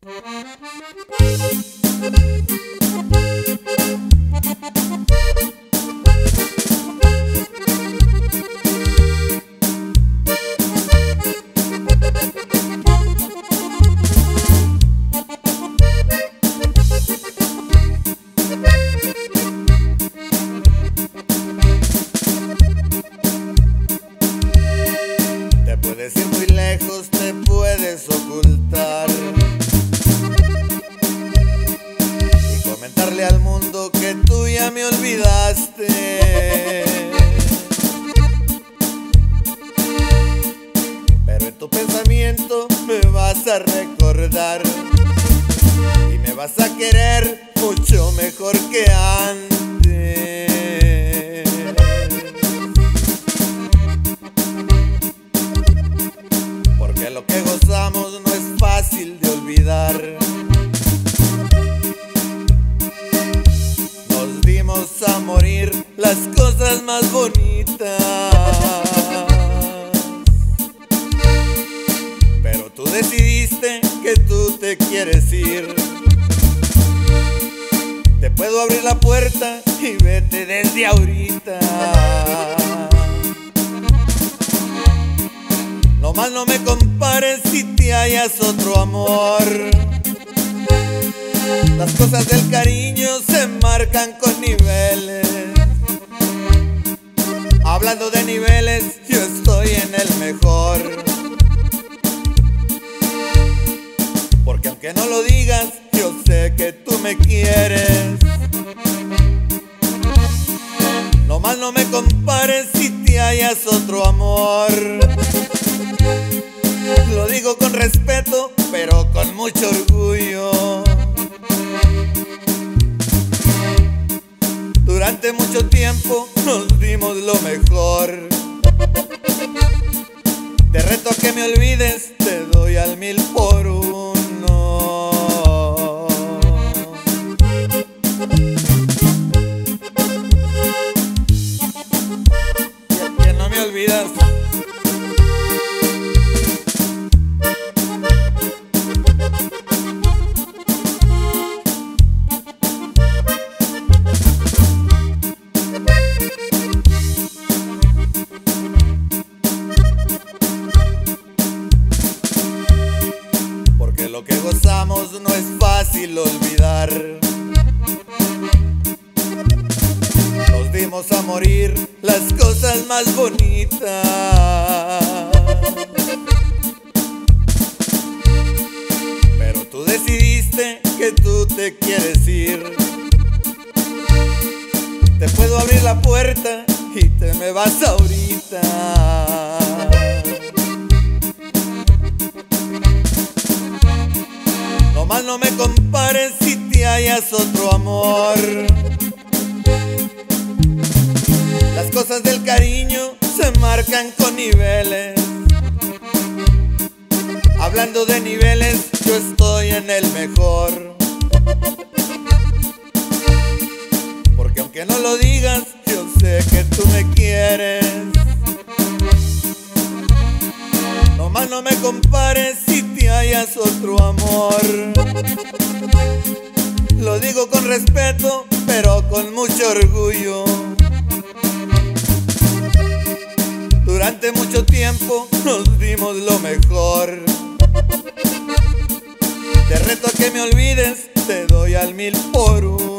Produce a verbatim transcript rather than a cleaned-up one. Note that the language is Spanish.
Te puedes ir muy lejos, te puedes ocultar y comentarle al mundo que tú ya me olvidaste. Pero en tu pensamiento me vas a recordar y me vas a querer mucho mejor que antes. Porque lo que gozamos no es fácil de olvidar. Nos dimos a morir las cosas más bonitas, pero tú decidiste que tú te quieres ir. Te puedo abrir la puerta y vete desde ahorita. Nomás no me compares si te hallas otro amor. Las cosas del cariño se marcan con niveles. Hablando de niveles, yo estoy en el mejor. Porque aunque no lo digas, yo sé que tú me quieres. Nomás no me compares si te hallas otro amor. Lo digo con respeto, pero con mucho orgullo. Durante mucho tiempo nos dimos lo mejor. Te reto a que me olvides, te doy al mil por uno. Y a que no me olvidas. Lo que gozamos no es fácil olvidar. Nos dimos a morir las cosas más bonitas, pero tú decidiste que tú te quieres ir. Te puedo abrir la puerta y te me vas ahorita. Nomás no me compares si te hallas otro amor. Las cosas del cariño se marcan con niveles. Hablando de niveles, yo estoy en el mejor. Porque aunque no lo digas, yo sé que tú me quieres. Nomás no me compares si te hallas otro amor. Lo digo con respeto, pero con mucho orgullo. Durante mucho tiempo nos dimos lo mejor. Te reto a que me olvides, te doy al mil por uno.